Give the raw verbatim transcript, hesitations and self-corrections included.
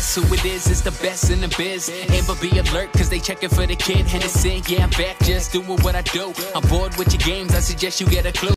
guess who it is? It's the best in the biz. Amber, be alert, cause they checking for the kid. Hennessy, yeah, I'm back, just doing what I do. I'm bored with your games, I suggest you get a clue.